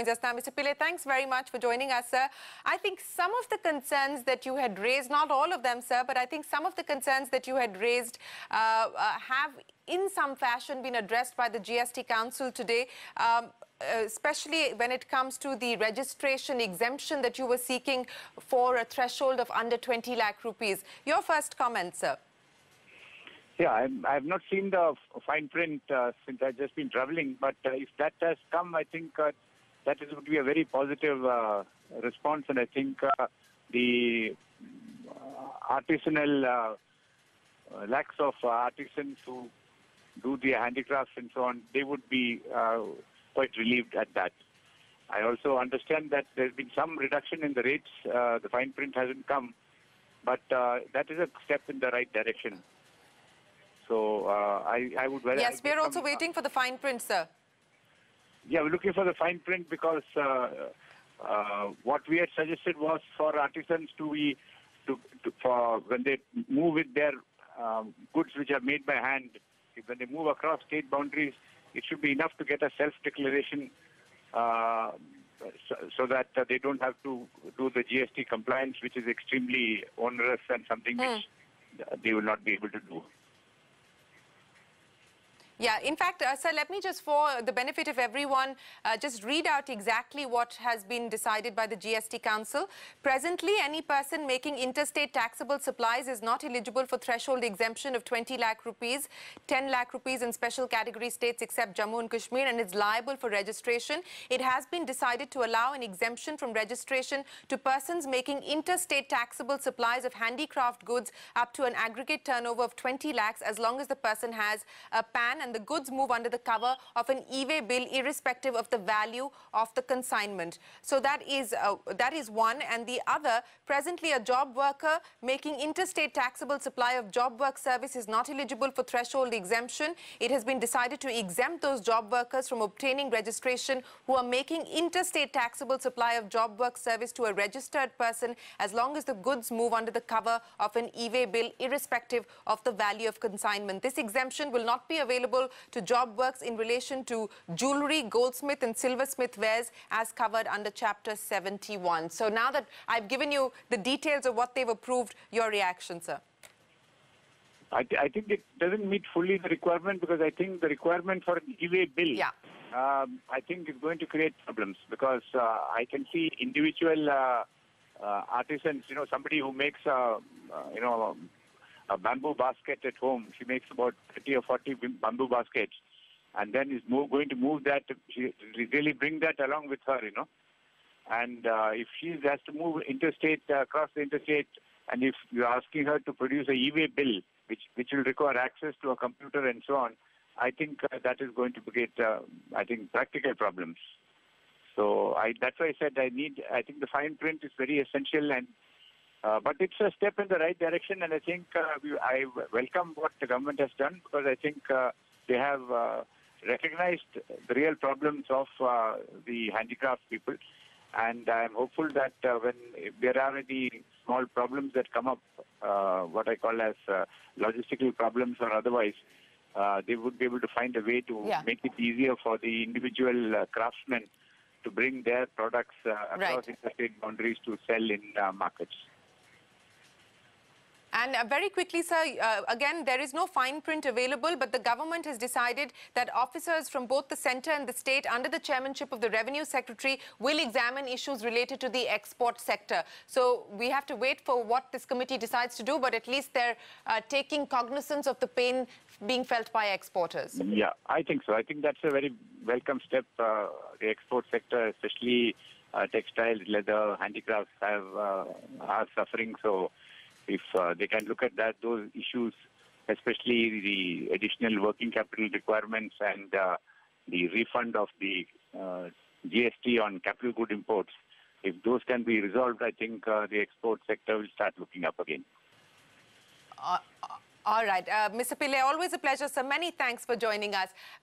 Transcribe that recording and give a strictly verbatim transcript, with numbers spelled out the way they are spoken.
just now. Mister Pillai, thanks very much for joining us, sir. I think some of the concerns that you had raised, not all of them, sir, but I think some of the concerns that you had raised uh, uh, have in some fashion been addressed by the G S T Council today. Um, especially when it comes to the registration exemption that you were seeking for a threshold of under twenty lakh rupees. Your first comment, sir. Yeah, I'm, I've not seen the fine print uh, since I've just been traveling, but uh, if that has come, I think uh, that is, would be a very positive uh, response, and I think uh, the uh, artisanal uh, uh, lakhs of uh, artisans who do the handicrafts and so on, they would be uh, quite relieved at that. I also understand that there's been some reduction in the rates. Uh, the fine print hasn't come, but uh, that is a step in the right direction. So uh, I, I would... Yes, we're also waiting for the fine print, sir. Yeah, we're looking for the fine print because uh, uh, what we had suggested was for artisans to be, to, to, for when they move with their um, goods which are made by hand, when they move across state boundaries, it should be enough to get a self-declaration uh, so, so that uh, they don't have to do the G S T compliance, which is extremely onerous and something mm. which they will not be able to do. Yeah, in fact, uh, sir, let me just, for the benefit of everyone, uh, just read out exactly what has been decided by the G S T Council. Presently, any person making interstate taxable supplies is not eligible for threshold exemption of twenty lakh rupees, ten lakh rupees in special category states except Jammu and Kashmir, and is liable for registration. It has been decided to allow an exemption from registration to persons making interstate taxable supplies of handicraft goods up to an aggregate turnover of twenty lakhs, as long as the person has a P A N and the goods move under the cover of an e-way bill, irrespective of the value of the consignment. So that is uh, that is one. And the other, presently a job worker making interstate taxable supply of job work service is not eligible for threshold exemption. It has been decided to exempt those job workers from obtaining registration who are making interstate taxable supply of job work service to a registered person, as long as the goods move under the cover of an e-way bill, irrespective of the value of consignment. This exemption will not be available to job works in relation to jewellery, goldsmith and silversmith wares as covered under Chapter seventy-one. So now that I've given you the details of what they've approved, your reaction, sir? I, th I think it doesn't meet fully the requirement, because I think the requirement for an e-way bill, yeah. um, I think is going to create problems, because uh, I can see individual uh, uh, artisans, you know, somebody who makes, uh, uh, you know, a bamboo basket at home. She makes about thirty or forty bamboo baskets, and then is move, going to move that, she really bring that along with her, you know. And uh, if she has to move interstate, uh, across the interstate, and if you're asking her to produce a e-way bill, which, which will require access to a computer and so on, I think uh, that is going to create, uh, I think, practical problems. So I, that's why I said I need, I think the fine print is very essential, and Uh, but it's a step in the right direction, and I think uh, we, I welcome what the government has done, because I think uh, they have uh, recognized the real problems of uh, the handicraft people, and I'm hopeful that uh, when if there are any small problems that come up, uh, what I call as uh, logistical problems or otherwise, uh, they would be able to find a way to yeah. make it easier for the individual uh, craftsmen to bring their products uh, across right. interstate boundaries to sell in uh, markets. And uh, very quickly, sir, uh, again, there is no fine print available, but the government has decided that officers from both the centre and the state, under the chairmanship of the Revenue Secretary, will examine issues related to the export sector. So we have to wait for what this committee decides to do, but at least they're uh, taking cognizance of the pain being felt by exporters. Yeah, I think so. I think that's a very welcome step. Uh, the export sector, especially uh, textiles, leather, handicrafts, have uh, are suffering. So if uh, they can look at that, those issues, especially the additional working capital requirements and uh, the refund of the uh, G S T on capital good imports, if those can be resolved, I think uh, the export sector will start looking up again. Uh, all right. Uh, Mister Pillai, always a pleasure, sir. Many thanks for joining us.